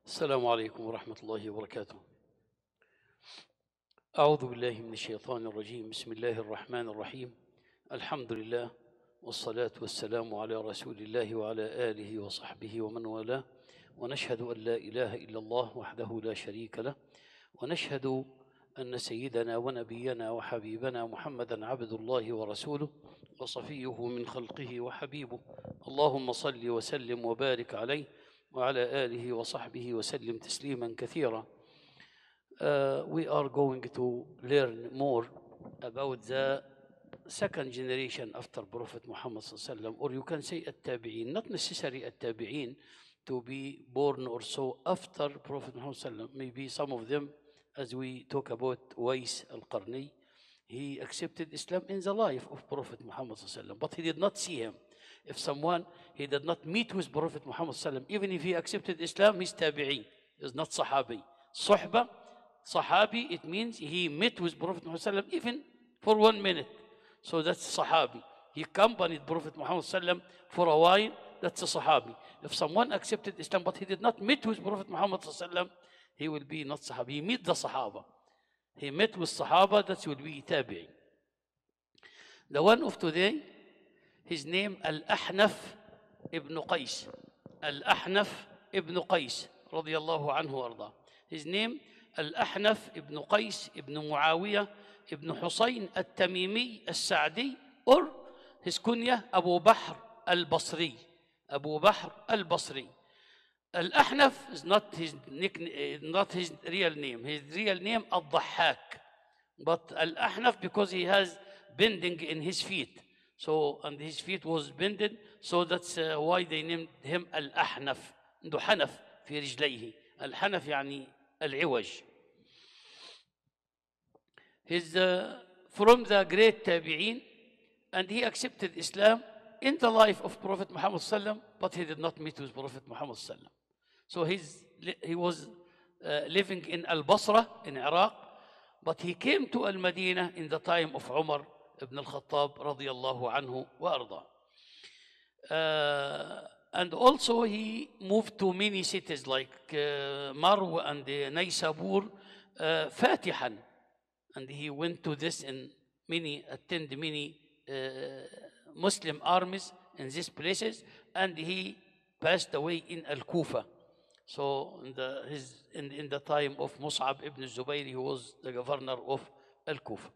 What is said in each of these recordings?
السلام عليكم ورحمة الله وبركاته. أعوذ بالله من الشيطان الرجيم. بسم الله الرحمن الرحيم. الحمد لله والصلاة والسلام على رسول الله وعلى آله وصحبه ومن والاه، ونشهد أن لا إله إلا الله وحده لا شريك له، ونشهد أن سيدنا ونبينا وحبيبنا محمدًا عبد الله ورسوله وصفيه من خلقه وحبيبه. اللهم صل وسلم وبارك عليه وعلى آله وصحبه وسلم تسليما كثيرا. We are going to learn more about the second generation after Prophet Muhammad sallallahu alaihi wasallam, or you can say at-tabi'in, not necessarily at-tabi'in to be born or so after Prophet Muhammad sallallahu alaihi wasallam. Maybe some of them, as we talk about Uwais al-Qarni, he accepted Islam in the life of Prophet Muhammad sallallahu alaihi wasallam, but he did not see him. If someone, he did not meet with Prophet Muhammad sallallahu alaihi wasallam, even if he accepted Islam, he's tabi'i, is not sahabi. Suhba, sahabi, it means he met with Prophet Muhammad sallallahu alaihi wasallam even for 1 minute. So that's sahabi. He accompanied Prophet Muhammad sallallahu alaihi wasallam for a while, that's a sahabi. If someone accepted Islam but he did not meet with Prophet Muhammad sallallahu alaihi wasallam, he will be not sahabi. He met the sahaba. He met with sahaba, that will be tabi'i. The one of today, his name Al-Ahnaf ibn Qais. Al-Ahnaf ibn Qais, radiyallahu anhu arda. His name Al-Ahnaf ibn Qais ibn Muawiyah ibn Husayn al-Tamimi al-Sa'di, or his kunya Abu Bahr al-Basri. Abu Bahr al-Basri. Al-Ahnaf is not his nickname, not his real name. His real name Al-Dhahhak. But Al-Ahnaf because he has bending in his feet. So, and his feet was bended, so that's why they named him Al-Ahnaf. عنده حنف في رجليه. الحنف يعني العوج. He's from the great tabi'in, and he accepted Islam in the life of Prophet Muhammad sallam, but he did not meet with Prophet Muhammad sallam. So he was living in Al-Basra in Iraq, but he came to Al-Madinah in the time of Umar ibn al-Khattab radiyallahu anhu wa arda. And also he moved to many cities like Marw and Naysabur, Fatihan. And he went to this and attended many Muslim armies in these places, and he passed away in Al-Kufa. So in the time of Mus'ab ibn Zubayr, he was the governor of Al-Kufa.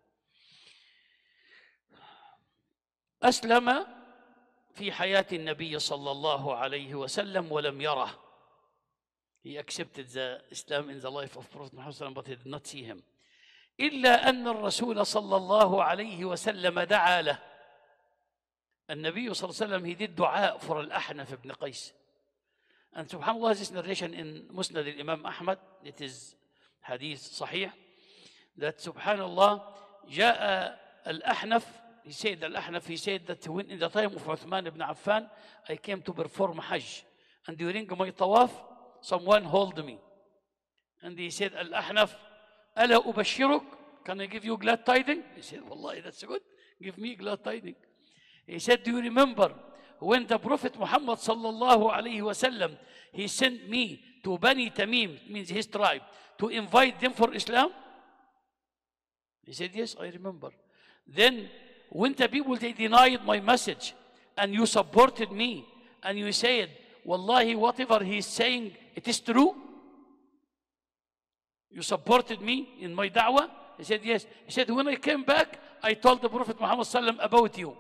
أسلم في حياة النبي صلى الله عليه وسلم ولم يره. He accepted the Islam in the life of Prophet Muhammad, but he did not see him. إلا أن الرسول صلى الله عليه وسلم دعا له. النبي صلى الله عليه وسلم, he did دعاء for Al-Ahnaf ibn Qais. And subhanallah, this narration in Musnad al-Imam Ahmad, it is hadith sahih, that subhanallah, جاء الأحنف, he said that when in the time of Uthman ibn Affan, I came to perform Hajj, and during my tawaf, someone hold me. And he said, Al-Ahnaf, ألا أبشرك? Can I give you glad tidings? He said, Wallahi, that's good. Give me glad tidings. He said, do you remember when the Prophet Muhammad sallallahu alayhi wasallam, he sent me to Bani Tamim, means his tribe, to invite them for Islam? He said, yes, I remember. Then when the people, they denied my message, and you supported me, and you said, Wallahi, whatever he's saying, it is true. You supported me in my da'wah? He said, yes. He said, when I came back, I told the Prophet Muhammad sallam about you.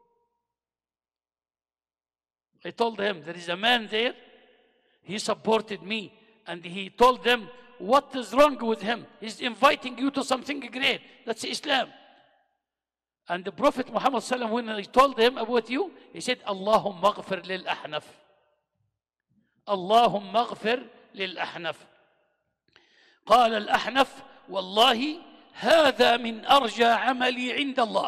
I told him, there is a man there, he supported me, and he told them, what is wrong with him? He's inviting you to something great. That's Islam. And the Prophet Muhammad sallam, when I told him about you, he said, Allahumma ghafir lil Ahnaf. Allahumma ghafir lil Ahnaf. قال الأحنف والله هذا من أرجى عملي عند الله.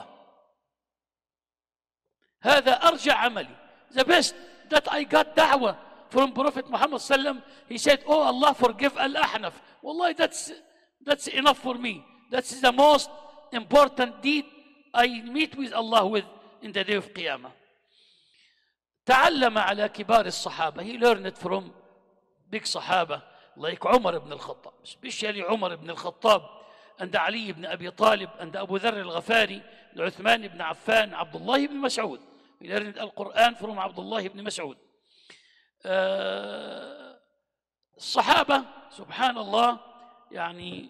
هذا أرجى عملي. The best that I got da'wah from Prophet Muhammad sallam, he said, oh Allah, forgive Al-Ahnaf. Wallahi, that's enough for me. That's the most important deed I meet with Allah with in the day of Qiyamah. تعلم على كبار الصحابة. He learned it from big Sahaba. like Umar ibn al-Khattab, especially Umar ibn al-Khattab and Ali ibn Abi Talib and Abu Dharr al-Ghafari, Uthman ibn Affan, Abdullah ibn Mas'ud. We learned Al-Quran from Abdullah ibn Mas'ud. الصحابة سبحان الله يعني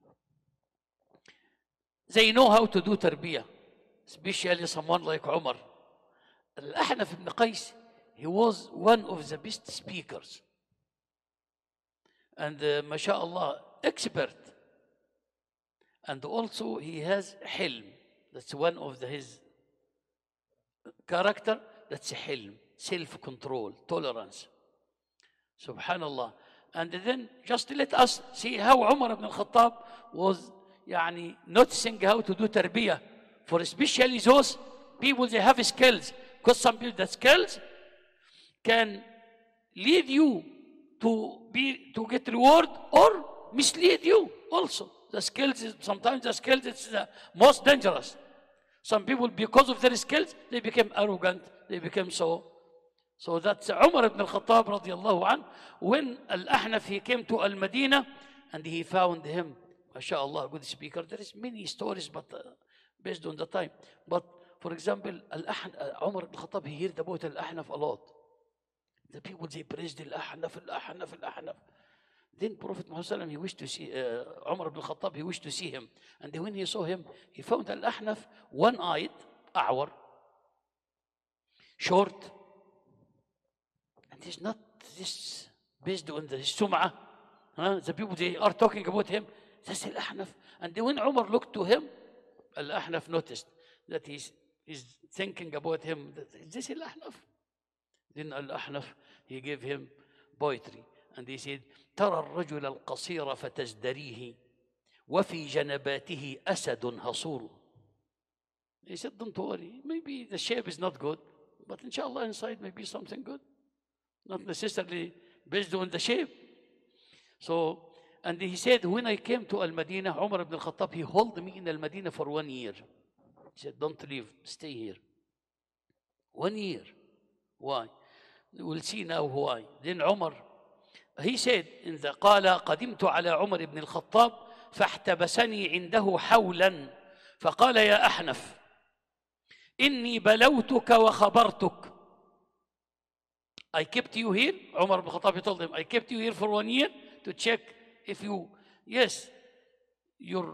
they know how to do تربية, especially someone like Umar. Al-Ahnaf ibn Qais, he was one of the best speakers and mashallah expert, and also he has hilm. That's one of his character. That's hilm, self-control, tolerance. Subhanallah. And then just let us see how Umar ibn al-Khattab was يعني noticing how to do tarbiyah for especially those people they have skills, because some people that skills can lead you to get reward or mislead you also. The skills is, sometimes the skills is the most dangerous. Some people, because of their skills, they become arrogant, they become so. So that's Umar ibn al-Khattab radiallahu anhu. When Al-Ahnaf, he came to Al-Madinah and he found him, mashallah, good speaker. There is many stories, but based on the time. But for example, Umar ibn al-Khattab, he heard about Al-Ahnaf a lot. The people, they praised Al-Ahnaf, Al-Ahnaf, Al-Ahnaf. Then Prophet Muhammad, he wished to see Umar ibn al-Khattab, he wished to see him. And when he saw him, he found Al-Ahnaf one-eyed, a'war, short. And it's not this based on the sum'ah. The people, they are talking about him. That's Al-Ahnaf. And when Umar looked to him, Al-Ahnaf noticed that he's thinking about him. Is this Al-Ahnaf? Then Al-Ahnaf, he gave him poetry. And he said, ترى الرجل القصير فتزدريه وفي جنباته أسد هصور. He said, don't worry, maybe the shape is not good, but inshallah inside may be something good. Not necessarily based on the shape. So, and he said, when I came to Al-Madinah, Umar ibn al-Khattab, he held me in Al-Madinah for 1 year. He said, don't leave, stay here. 1 year. Why? We'll see now why. Then Umar, he said in the قال قدمت على عمر بن الخطاب فاحتبسني عنده حولا فقال يا أحنف إني بلوتك وخبرتك. I kept you here. Umar ibn Khattab, he told him, I kept you here for 1 year to check if you, yes, your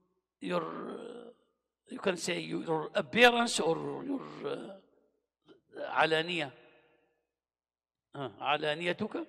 you can say your appearance or your علانية. علانيتك.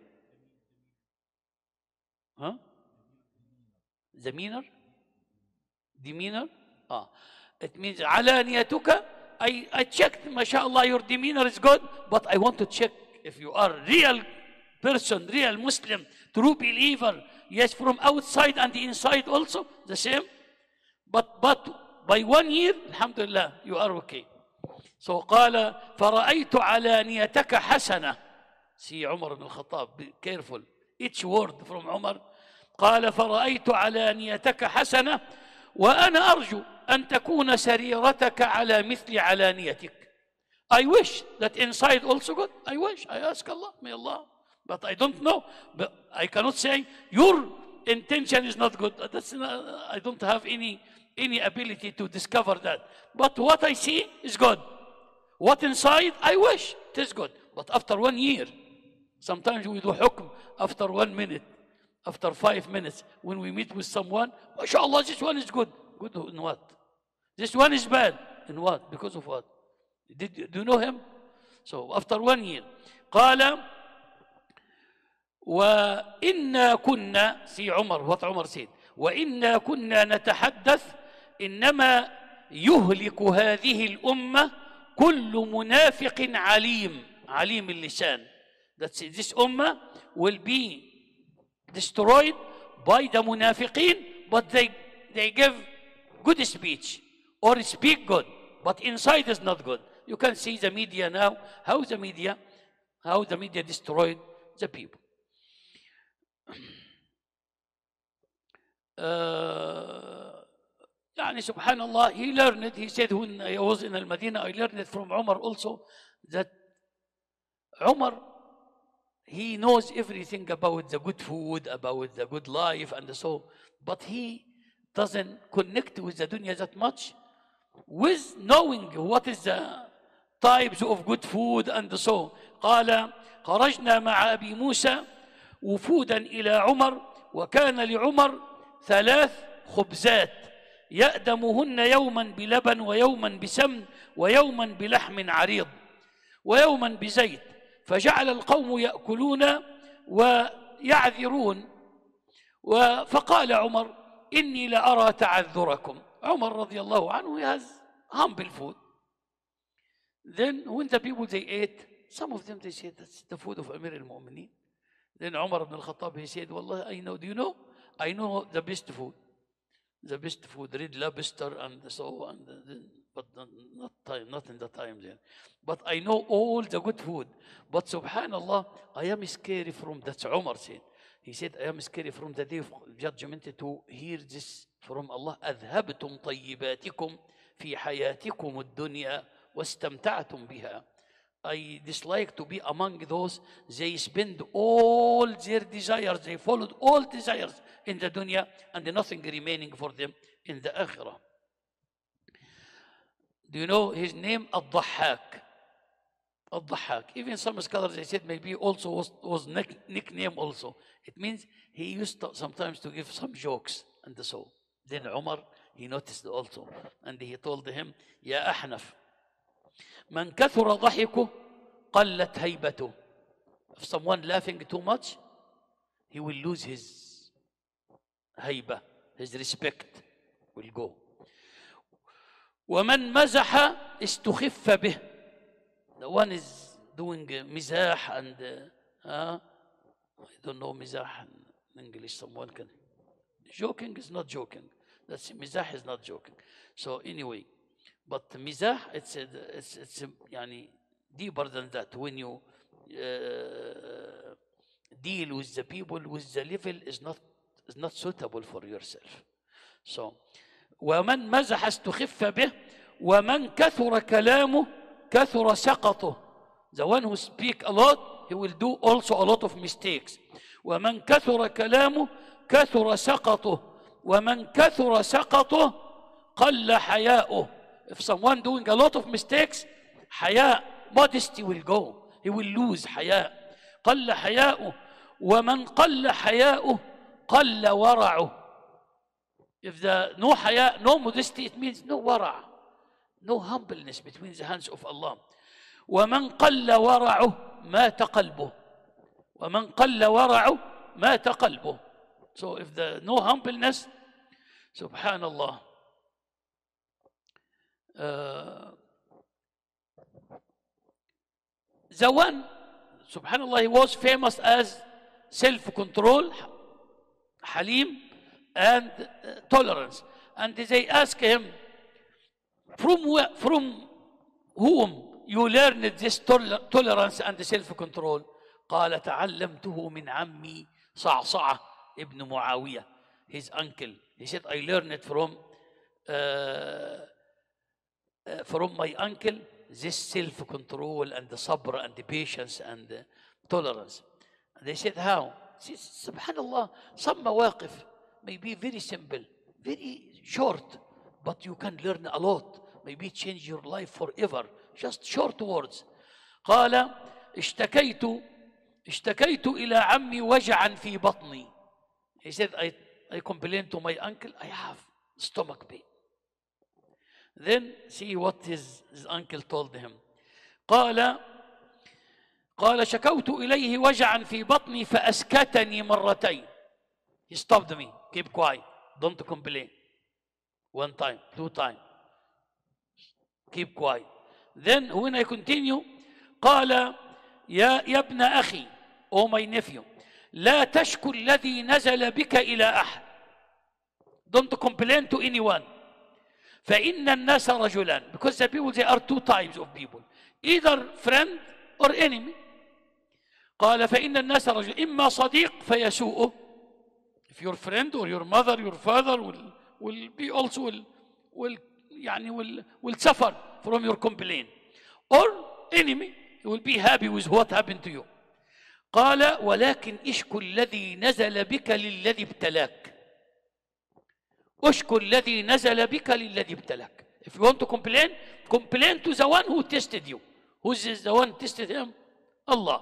Demeanor. It means علانيتك. I checked, mashallah, your demeanor is good, but I want to check if you are real person, real Muslim, true believer. Yes, from outside and the inside also the same. But by 1 year, alhamdulillah, you are okay. So قال فرأيت علانيتك حسنة. See Umar ibn al-Khattab, be careful. Each word from Umar. قال فرأيت علانيتك حسنة وأنا أرجو أن تكون سريرتك على مثل علانيتك. I wish that inside also good. I wish. I ask Allah, may Allah. But I don't know. But I cannot say your intention is not good. I don't have any ability to discover that. But what I see is good. What inside, I wish it is good. But after 1 year, sometimes we do hukm after 1 minute, after 5 minutes, when we meet with someone, mashallah, this one is good. Good in what? This one is bad. In what? Because of what? Do you know him? So after 1 year, قال وإنا كنا, see Umar, what Umar said, وإنا كنا نتحدث إنما يهلك هذه الأمة كل منافق عليم اللسان. That this ummah will be destroyed by the munafiqeen, but they give good speech or speak good, but inside is not good. You can see the media now, how the media destroyed the people. يعني subhanallah, he learned it. He said when I was in Al-Madinah, I learned it from Umar also, that Umar, he knows everything about the good food, about the good life and so, but he doesn't connect with the dunya that much, with knowing what is the types of good food and so. قال خرجنا مع أبي موسى وفودا إلى عمر وكان لعمر 3 خبزات يأدمهن يوما بلبن ويوما بسمن ويوما بلحم عريض ويوما بزيت، فجعل القوم يأكلون ويعذرون، فقال عمر إني لأرى تعذركم. عمر رضي الله عنه, he has humble food. Then when the people they ate, some of them they said that's the food of Amir al-Mu'mineen. Then Umar ibn al-Khattab he said, Wallah, I know, do you know? I know the best food. The best food, red lobster and so on, but not in the time then. But I know all the good food. But subhanallah, I am scared from, that's Umar said. He said, I am scared from the day of judgment to hear this from Allah. أذهبتم طيباتكم في حياتكم الدنيا واستمتعتم بها. I dislike to be among those, they spend all their desires, they followed all desires in the dunya and nothing remaining for them in the akhirah. Do you know his name? Ad-Dhahhak. Ad-Dhahhak. Even some scholars they said maybe also was nickname also. It means he used to, sometimes to give some jokes and so. Then Umar, he noticed also and he told him, Ya Ahnaf, Man kathura dhahiku qallat haybatu. If someone laughing too much, he will lose his hayba, his respect will go. ومن مزح استخف به. The one is doing mizah and I don't know mizah in English. Someone can. Joking is not joking. That's mizah is not joking. So anyway, but mizah it's يعني deeper than that. When you deal with the people with the level is not suitable for yourself. So ومن مزح استخف به ومن كثر كلامه كثر سقطه. The one who speak a lot, he will do also a lot of mistakes. ومن كثر كلامه كثر سقطه ومن كثر سقطه قل حياؤه. If someone doing a lot of mistakes, حياء, modesty will go. He will lose حياء. قل حياؤه ومن قل حياؤه قل ورعه. If the no haya, no modesty, it means no wara', no humbleness between the hands of Allah. وَمَنْ قَلَّ وَرَعُهُ مَاتَ قَلْبُهُ. وَمَنْ قَلَّ وَرَعُهُ مَاتَ قَلْبُهُ. So if the no humbleness, subhanallah. The one, subhanallah, he was famous as self-control, halim, and tolerance. And they ask him, from whom you learned this tolerance and self-control? قال تعلمته من عمي صعصعة ابن معاوية, his uncle. He said, I learned it from my uncle, this self-control and the sabr and the patience and the tolerance. And they said, how? He said, subhanallah, some mawaqif may be very simple, very short, but you can learn a lot. Maybe change your life forever. Just short words. قال اشتكيت إلى عمي وجعا في بطني. He said, I complained to my uncle, I have stomach pain. Then see what his uncle told him. قال شكوت إليه وجعا في بطني فأسكتني مرتين. He stopped me. Keep quiet. Don't complain. 1 time, 2 times. Keep quiet. Then when I continue, قال يا ابن أخي, oh my nephew, لا تشكو الذي نزل بك إلى أحد. Don't complain to anyone. فإن الناس رجلان. Because the people, there are 2 types of people. Either friend or enemy. قال فإن الناس رجلان. إما صديق فيسوءه. If your friend or your mother, your father will be also will suffer from your complaint, or enemy, he will be happy with what happened to you. قال ولكن اشكو الذي نزل بك للذي ابتلاك. اشكو الذي نزل بك للذي ابتلاك. If you want to complain, complain to the one who tested you. Who is the one who tested him? Allah.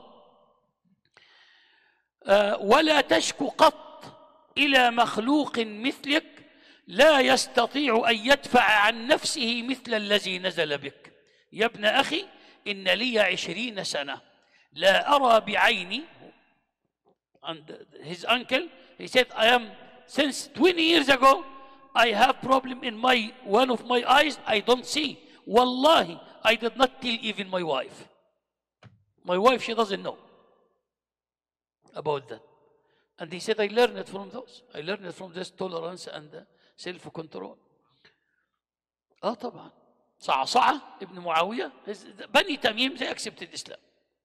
ولا تشكو قط إلى مخلوق مثلك لا يستطيع أن يدفع عن نفسه مثل الذي نزل بك. يا ابن أخي إن لي 20 سنة لا أرى بعيني. And his uncle, he said, I am, since 20 years ago, I have problem in one of my eyes, I don't see. Wallahi, I did not tell even my wife. My wife, she doesn't know about that. And he said, I learned it from those. I learned it from this tolerance and self-control. طبعا. صعصعة ابن معاوية, بني تميم, they accepted Islam.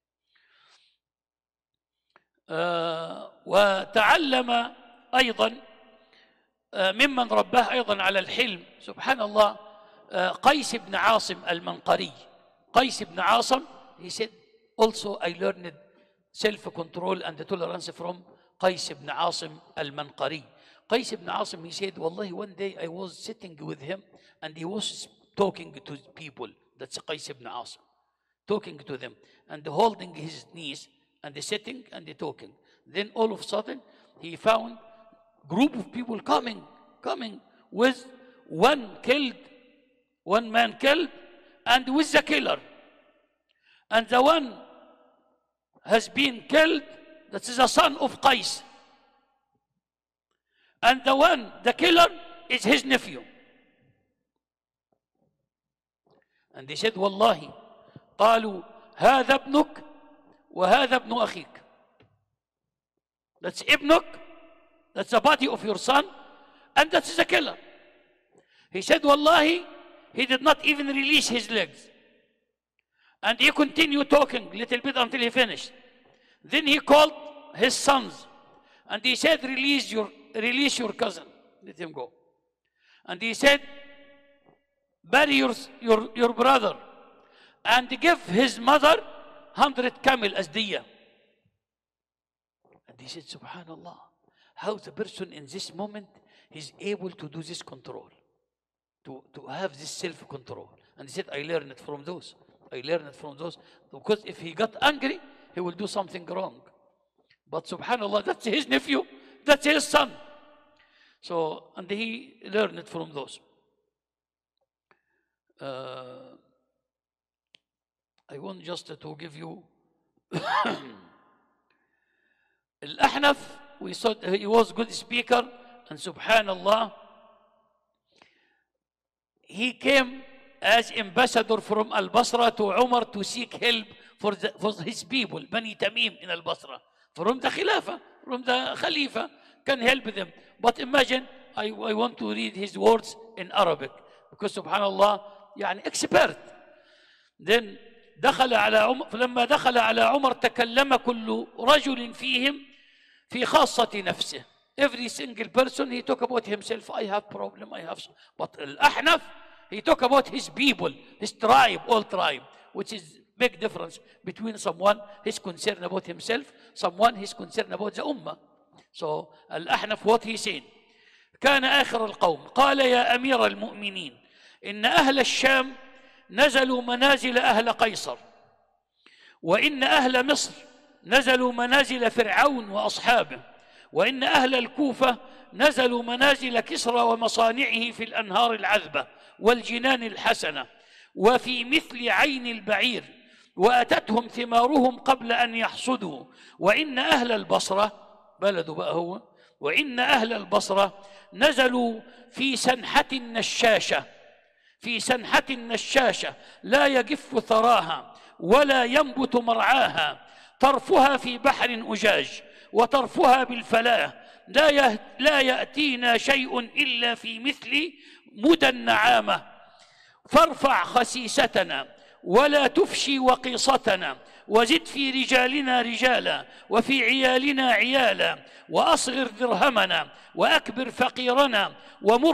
وتعلم أيضا ممن رباه أيضا على الحلم سبحان الله قيس بن عاصم المنقري. قيس بن عاصم, he said, also I learned self-control and tolerance from قيس بن عاصم المنقري. قيس بن عاصم, he said, والله one day I was sitting with him and he was talking to people. That's قيس بن عاصم, talking to them and holding his knees and sitting and talking. Then all of a sudden he found group of people coming with one man killed and with the killer. And the one has been killed, that is the son of Qais. And the killer is his nephew. And they said, والله, قالوا هذا ابنك وهذا ابن أخيك. That's ibnuk, that's the body of your son, and that's the killer. He said, wallahi, he did not even release his legs. And he continued talking a little bit until he finished. Then he called his sons and he said, release your cousin, let him go. And he said, bury your brother and give his mother 100 camel as diya. And he said, subhanallah, how the person in this moment is able to do this control, to have this self-control. And he said, I learned it from those. Because if he got angry, he will do something wrong. But subhanallah, that's his nephew, that's his son. So, and he learned it from those. I want just to give you Al-Ahnaf, we saw he was a good speaker, and subhanallah, he came as ambassador from Al-Basra to Umar to seek help for his people, Bani Tamim in Al-Basra, from the Khilafah, from the Khalifa, can help them. But imagine, I want to read his words in Arabic, because subhanallah, يعني expert. Then فلما دخل على عمر تكلم كل رجل فيهم في خاصة نفسه. Every single person, he talk about himself. I have problem, I have. But Al-Ahnaf, he talk about his people, his tribe, all tribe, which is big difference between someone who's concerned about himself, someone who's concerned about the ummah. So Al-Ahnaf, what he said, كان آخر القوم قال يا أمير المؤمنين إن أهل الشام نزلوا منازل أهل قيصر، وإن أهل مصر نزلوا منازل فرعون وأصحابه، وإن أهل الكوفة نزلوا منازل كسرى ومصانعه في الأنهار العذبة والجنان الحسنة وفي مثل عين البعير، وأتتهم ثمارهم قبل أن يحصدوا. وإن أهل البصرة، بلده بقى هو، وإن أهل البصرة نزلوا في سنحة النشاشة لا يجف ثراها ولا ينبت مرعاها، طرفها في بحر أجاج وطرفها بالفلاة، لا يأتينا شيء إلا في مثل مدى النعامة، فارفع خسيستنا ولا تفشي وقيصتنا، وزد في رجالنا رجالا وفي عيالنا عيالا، وأصغر درهمنا وأكبر فقيرنا، ومر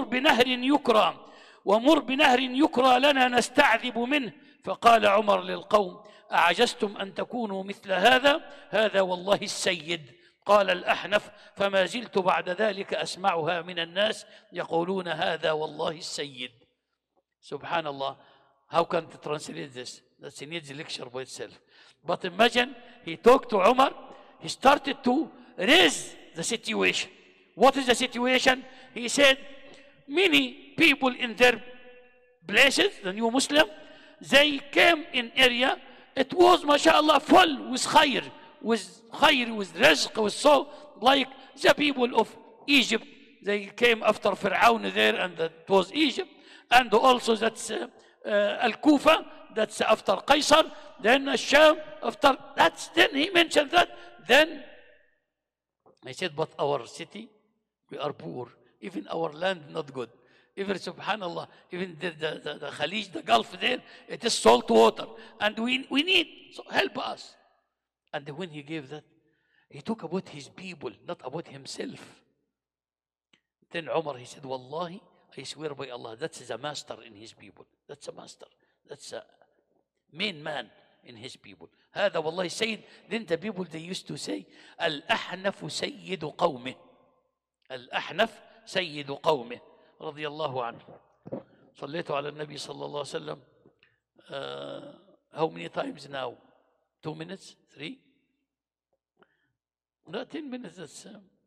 بنهر يكرى لنا نستعذب منه. فقال عمر للقوم أعجزتم أن تكونوا مثل هذا؟ هذا والله السيد. قال الأحنف: فما زلت بعد ذلك أسمعها من الناس يقولون هذا والله السيد. سبحان الله. How can to translate this? That needs a lecture by itself. But imagine, he talked to Umar, he started to raise the situation. What is the situation? He said, many people in their places, the new Muslim, they came in area, it was, mashallah, full with khayr, with rizq, with so, like the people of Egypt, they came after Fir'aun there, and that was Egypt, and also that's Al-Kufa, that's after Qaisar, then Sham, after, that's, then he mentioned that, then I said, but our city, we are poor, even our land not good. Even subhanallah, even the Khalij, the Gulf there, it is salt water. And we need, so help us. And when he gave that, he talked about his people, not about himself. Then Umar, he said, Wallahi, I swear by Allah, that's the master in his people. That's a master. That's a main man in his people. هذا والله سيد. Then the people, they used to say, الأحنف سيد قومه. الأحنف سيد قومه. رضي الله عنه. صليت على النبي صلى الله عليه وسلم. How many times now? 2 minutes? 3? No, 10 minutes. That's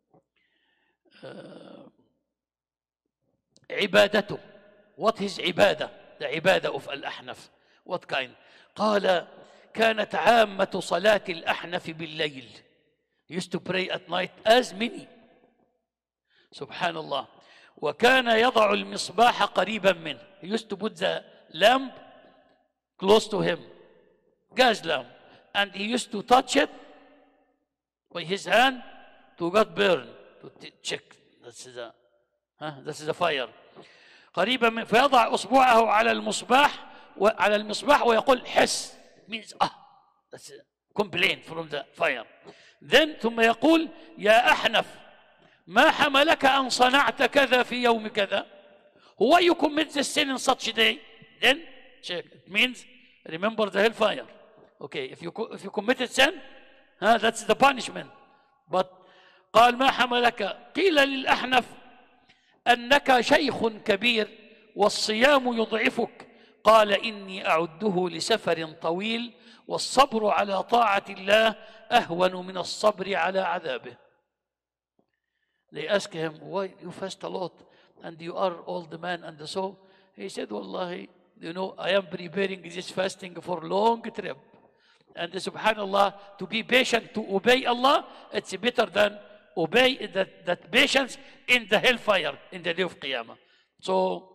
عبادته. What is عبادة? The عبادة of الأحنف. What kind? قال كانت عامة صلاة الأحنف بالليل. He used to pray at night as many. سبحان الله. وكان يضع المصباح قريبا منه. He used to put the lamp close to him, gas lamp, and he used to touch it by his hand to get burned, to check. That's the fire. قريبا منه. فيضع أصبعه على المصباح ويقول حس, means that's a complaint from the fire. Then ثم يقول يا أحنف ما حملك أن صنعت كذا في يوم كذا? Why you commit this sin in such a day? Then check. It means remember the hellfire. Okay, if you committed sin, that's the punishment. But قال ما حملك. قيل للأحنف أنك شيخ كبير والصيام يضعفك. قال إني أعده لسفر طويل والصبر على طاعة الله أهون من الصبر على عذابه. They asked him, why you fast a lot and you are old man and so? He said, Wallahi, you know, I am preparing this fasting for long trip. And subhanallah, to be patient, to obey Allah, it's better than obey that patience in the hellfire, in the day of Qiyamah. So,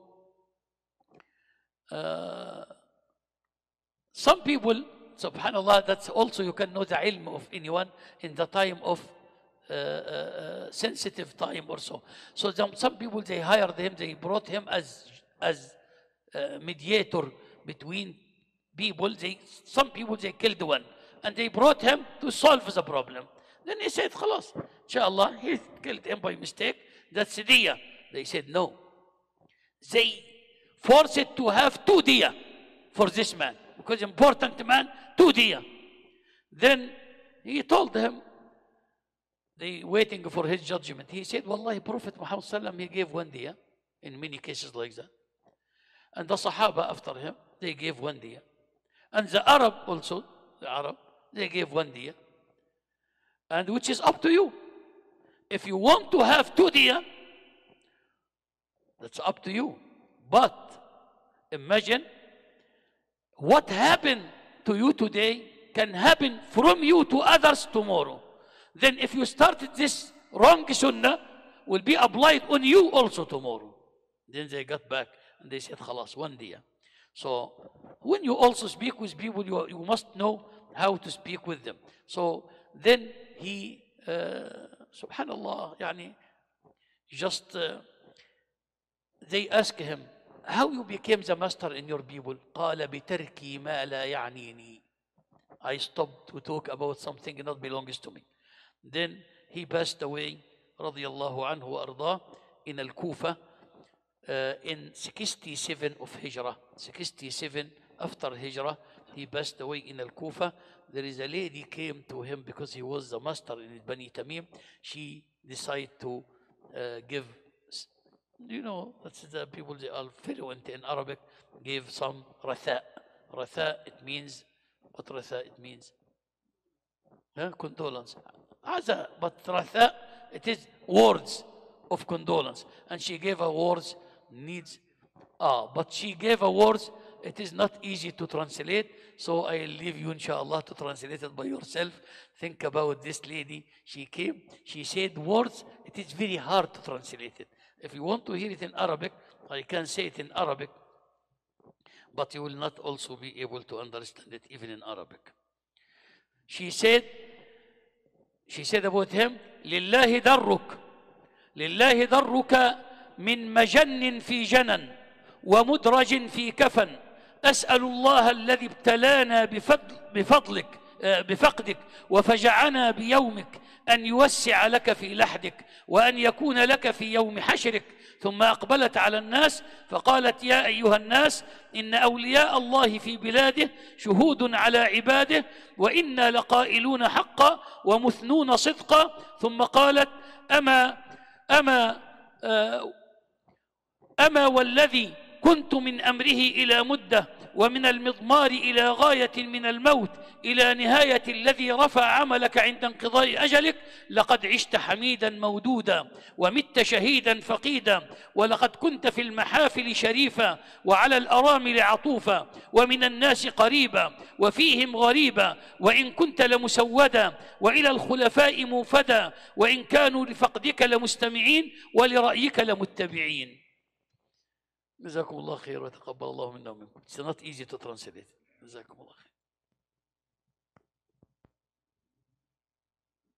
some people, subhanallah, that's also you can know the ilm of anyone in the time of sensitive time or so. So some people, they hired him, they brought him as mediator between people. Some people, they killed one, and they brought him to solve the problem. Then he said, خلاص, inshallah, he killed him by mistake. That's diya. They said, no. They forced it to have 2 diya for this man, because important man, 2 diya. Then he told him, they waiting for his judgment. He said, Wallahi, Prophet Muhammad sallam, he gave 1 diya in many cases like that. And the Sahaba after him, they gave 1 diya. And the Arab also, they gave 1 diya. And which is up to you. If you want to have 2 diya, that's up to you. But imagine what happened to you today can happen from you to others tomorrow. Then if you started this wrong sunnah, will be applied on you also tomorrow. Then they got back and they said, khalas, 1 diya. So when you also speak with people, you must know how to speak with them. So then he, subhanallah, yani, just, they asked him, how you became the master in your people? قال بتركي ما لا يعنيني. I stopped to talk about something that not belongs to me. Then he passed away, radiallahu anhu wa arda, in Al-Kufa, in 67 of Hijrah. 67 after Hijrah. he passed away in Al-Kufa. There is a lady came to him because he was the master in Bani Tamim. She decided to give, you know, that's the people, they are fluent in Arabic, give some ratha. Ratha, it means, what ratha it means? Condolence. Aza, but ratha, it is words of condolence. And she gave her words, needs, but she gave her words, it is not easy to translate, so I'll leave you, inshallah, to translate it by yourself. Think about this lady. She came, she said words, it is very hard to translate it. If you want to hear it in Arabic, I can say it in Arabic, but you will not also be able to understand it even in Arabic. She said about him, لله درك لله درك من مجن في جنن ومدرج في كفن أسأل الله الذي ابتلانا بفقدك وفجعنا بيومك أن يوسع لك في لحدك وأن يكون لك في يوم حشرك. ثم أقبلت على الناس فقالت يا أيها الناس إن أولياء الله في بلاده شهود على عباده وإنا لقائلون حقا ومثنون صدقا. ثم قالت أما والذي كنت من أمره إلى مدة ومن المضمار إلى غاية من الموت إلى نهاية الذي رفع عملك عند انقضاء أجلك لقد عشت حميدا مودودا ومت شهيدا فقيدا ولقد كنت في المحافل شريفا وعلى الأرامل عطوفا ومن الناس قريبا وفيهم غريبا وإن كنت لمسودا وإلى الخلفاء موفدا وإن كانوا لفقدك لمستمعين ولرأيك لمتبعين. جزاكم الله خير وتقبل الله منا ومنكم. It's not easy to translate. جزاكم الله خير.